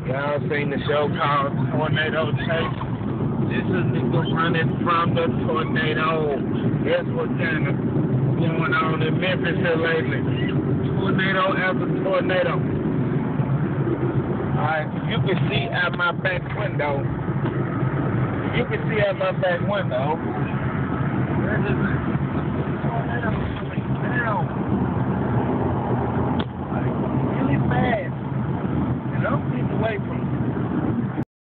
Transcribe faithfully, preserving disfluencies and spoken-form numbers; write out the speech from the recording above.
Y'all seen the show called Tornado Chase? This is nigga running from the tornado. That's what kind of going on in Memphis here lately. Tornado after tornado. Alright, you can see out my back window. You can see out my back window. Where is it?